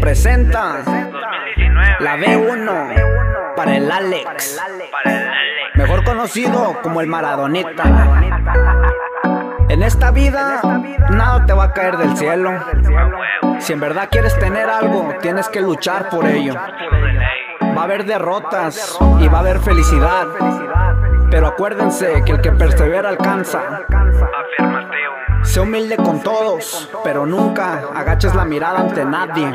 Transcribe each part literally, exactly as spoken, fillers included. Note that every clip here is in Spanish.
presenta la B uno para el Alex, mejor conocido como el Maradonita. En esta vida nada te va a caer del cielo. Si en verdad quieres tener algo, tienes que luchar por ello. Va a haber derrotas y va a haber felicidad, pero acuérdense que el que persevera alcanza. Sé humilde con todos, pero nunca agaches la mirada ante nadie.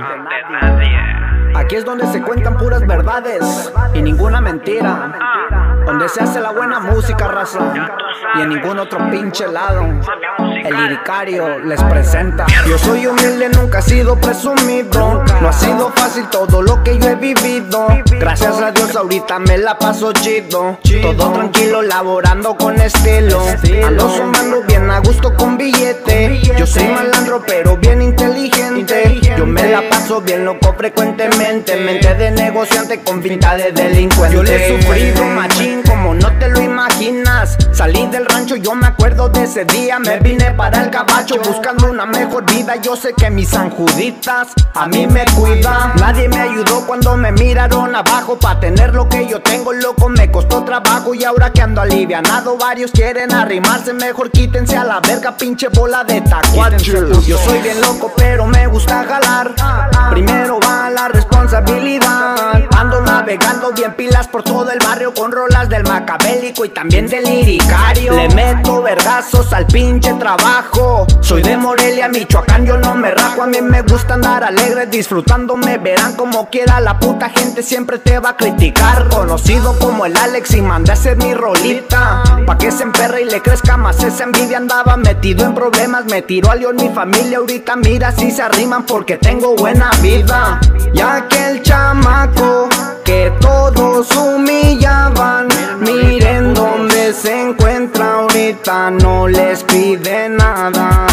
Aquí es donde se cuentan puras verdades y ninguna mentira, donde se hace la buena música, raza, y en ningún otro pinche lado. El liricario les presenta. Yo soy humilde, nunca he sido presumido. No ha sido fácil todo lo que yo he vivido. Gracias a Dios ahorita me la paso chido. Todo tranquilo, laborando con estilo. Ando sumando bien a gusto con billete. Yo soy malandro pero bien inteligente. Yo me la paso bien loco frecuentemente. Mente de negociante con pinta de delincuente. Yo le he sufrido machín como no te lo imaginas. Salí del rancho, yo me acuerdo de ese día. Me vine para el gabacho buscando una mejor vida. Yo sé que mis sanjuditas a mí me cuidan. Nadie me ayudó cuando me miraron abajo. Pa' tener lo que yo tengo, loco, me costó trabajo. Y ahora que ando alivianado, varios quieren arrimarse. Mejor quítense a la verga, pinche bola de tacuache. Yo soy bien loco pero me gusta jalar. Primero va la responsabilidad. Ando navegando bien pilas por todo el barrio con rolas del macabélico y también del liricario. Le meto vergazos al pinche trabajo. Soy de Morelia, Michoacán, yo no me rajo. A mí me gusta andar alegre, disfrutándome. Verán como quiera, la puta gente siempre te va a criticar. Conocido como el Alex y mandé a hacer mi rolita pa' que se emperre y le crezca más esa envidia. Andaba metido en problemas, me tiró a león mi familia. Ahorita mira si se arriman porque tengo buena vida. Ya que el chamaco que todos humillaban, miren dónde se encuentra ahorita, no les pide nada.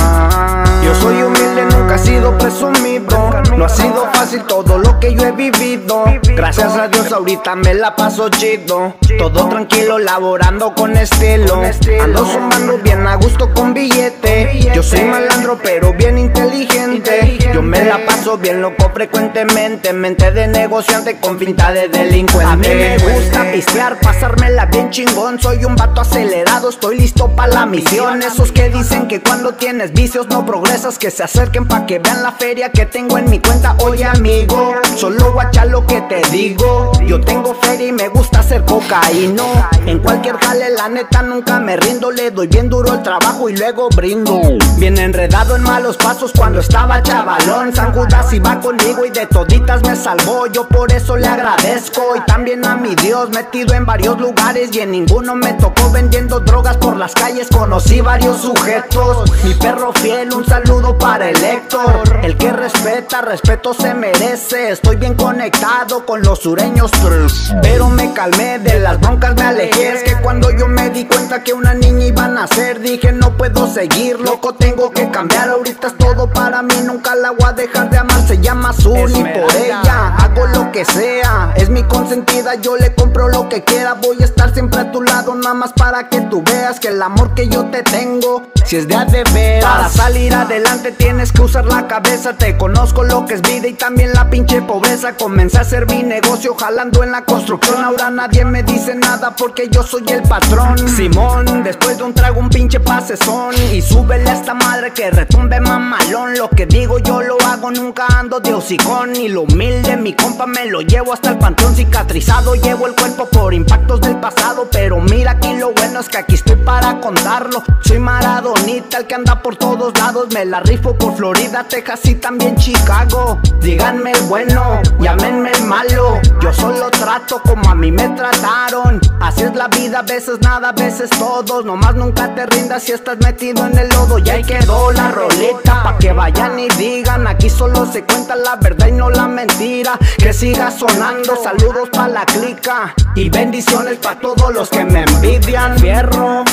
Yo soy humilde, nunca he sido presumido. No ha sido fácil todo lo que yo he vivido. Gracias a Dios ahorita me la paso chido. Todo tranquilo, laborando con estilo. Ando sumando bien a gusto con billete. Yo soy malandro pero bien inteligente. Yo me la paso bien loco frecuentemente. Mente de negociante con pinta de delincuente. A mí me gusta pistear, pasármela bien chingón. Soy un vato acelerado, estoy listo pa' la misión. Esos que dicen que cuando tienes vicios no progresas, que se acerquen pa' que vean la feria que tengo en mi cuenta. Oye amigo, solo guacha lo que te digo. Yo tengo feria y me gusta hacer cocaíno. En cualquier jale la neta nunca me rindo. Le doy bien duro el trabajo y luego brindo. Bien enredado en malos pasos cuando estaba chavalón. San Judas iba conmigo y de toditas me salvó. Yo por eso le agradezco. Y también a mi Dios, metido en varios lugares y en ninguno me tocó vendiendo drogas por las calles. Conocí varios sujetos. Mi perro fiel, un saludo para el Héctor. El que respeta, respeto se merece. Estoy bien conectado con los sureños tres. Pero me calmé, de las broncas me alejé. Es que cuando yo me di cuenta que una niña iba a nacer, dije no puedo seguir, loco, tengo que cambiar. Ahorita es todo para mí, nunca la voy a dejar de amar. Se llama Azul y por ella hago lo que sea. Es mi consentida, yo le compro lo que quiera. Voy a estar siempre a tu lado, nada más para que tú veas que el amor que yo te tengo, si es de a de veras. Para salir adelante tienes que usar la cabeza. Te conozco lo que es vida y también la pinche pobreza. Comencé a hacer mi negocio jalando en la construcción. Ahora nadie me dice nada porque yo soy el patrón. Simón, después de un trago un pinche pasezón. Y súbele a esta madre que retumbe mamalón. Lo que digo yo lo hago, nunca ando de hocicón. Y lo humilde mi compa me lo llevo hasta el panteón. Cicatrizado llevo el cuerpo por impactos del pasado. Pero mira aquí lo bueno es que aquí estoy para contarlo. Soy Maradonita, el que anda por todos lados. Me la rifo por Florida, Texas y también Chicago. Díganme el bueno, llámenme el malo. Yo solo trato como a mí me trataron. Así es la vida, a veces nada, a veces todos. Nomás nunca te rindas si estás metido en el lodo. Ya ahí quedó la roleta pa' que vayan y digan. Aquí solo se cuenta la verdad y no la mentira. Que siga sonando, saludos pa' la clica y bendiciones pa' todos los que me envidian. Fierro,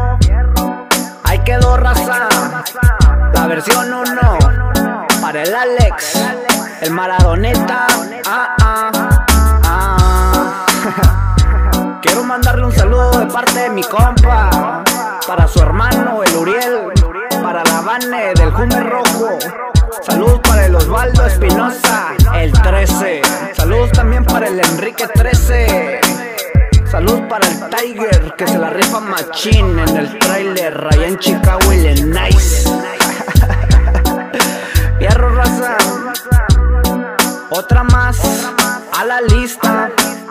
ahí quedó raza, la versión uno para el Alex, el Maradoneta. Ah, ah, ah. Quiero mandarle un saludo de parte de mi compa para su hermano el Uriel, para la Vane del Jume Rojo. Saludos para el Osvaldo Espinosa, el el trece. Saludos también para el Enrique trece. Saludos para el Tiger, que se la rifa machín en el trailer allá en Chicago, Illinois. Fierro, raza. Otra más a la lista.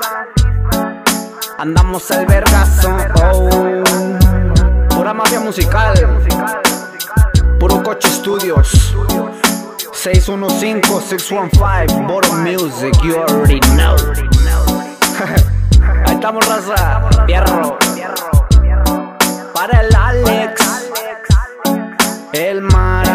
Andamos al vergazo. Oh. Pura mafia musical. Puro Coche Studios. seis uno cinco, seis uno cinco, Bottom Music, you already know. Ahí estamos, raza. Fierro. Para el Alex, el Mar.